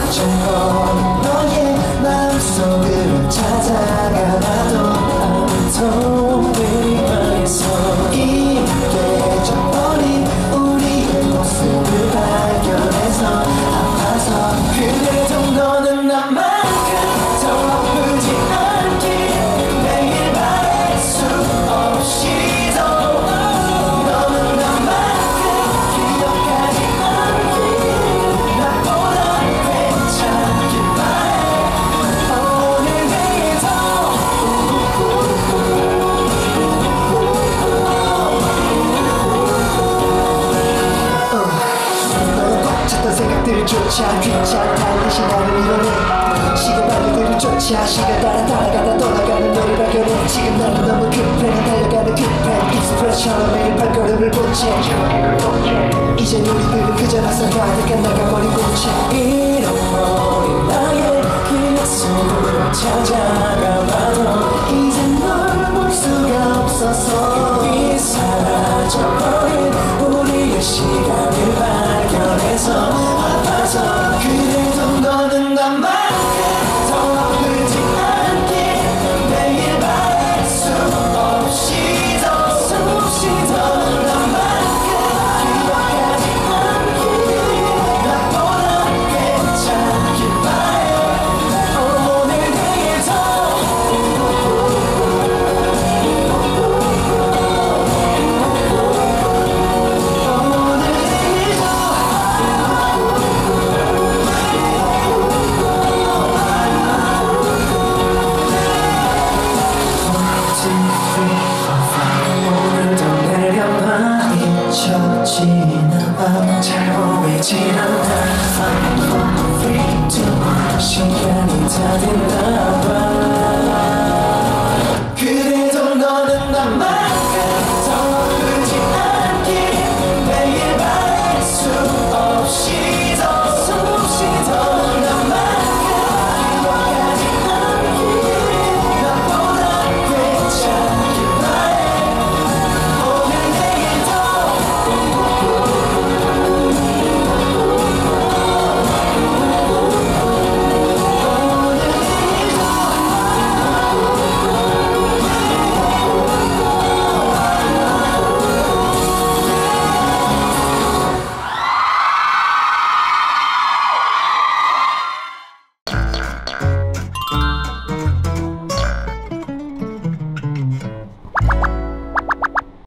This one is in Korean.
어쩌고 너의 마음속으로 찾아가봐도 아무도 미망해서 이 깨져버린 우리의 모습을 발견해서 아파서 그래도 너는 나만큼 더 아프지 않길 매일 바랄 수 없이도 너는 나만큼 기억하지 않길 나보다 괜찮길 바래 오늘 내일도 너는 꽉 찼던 생각들조차 귀찮다 듯이 나를 밀어내 시간 발리들을 쫓아 시간 따라가다 떠나가는 너를 발견해 지금 나는 너무 급해 달려가는 급해 익스프레스처럼 매일 발걸음을 보채 이젠 우리들은 그저 낯선 가득한 나가버린 곳